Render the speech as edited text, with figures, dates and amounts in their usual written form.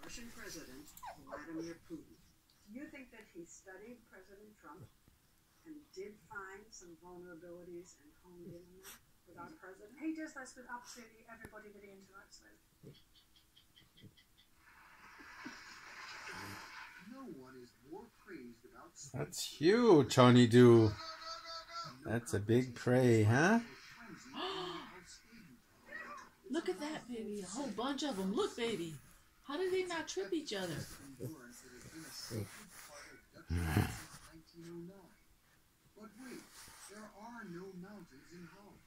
Russian President Vladimir Putin. Do you think that he studied President Trump and did find some vulnerabilities and honed in on that with our president? He does this with absolutely everybody that he interacts with. No one is more praised about That's huge, Honeydew. That's a big prey, huh? Look at that, baby. A whole bunch of them. Look, baby. How did they not trip each other? But wait, there are no mountains in Holland.